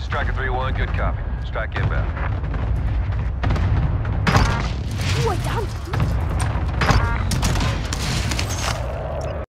Striker 3-1, good copy. Strike inbound. 我养